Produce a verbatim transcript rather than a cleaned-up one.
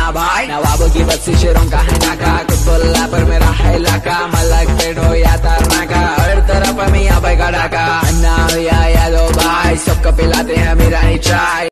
मियाँ भाई। नवाबों की बस्ती शेरों का है नाका, कुतुल्ला पर मेरा है इलाका, मलक पेट हो या तरनाका, हर तरफ मियाँ भाई का डाका। अन्ना हो या यादव भाई, सबको पिलाते हैं मेरा चाय।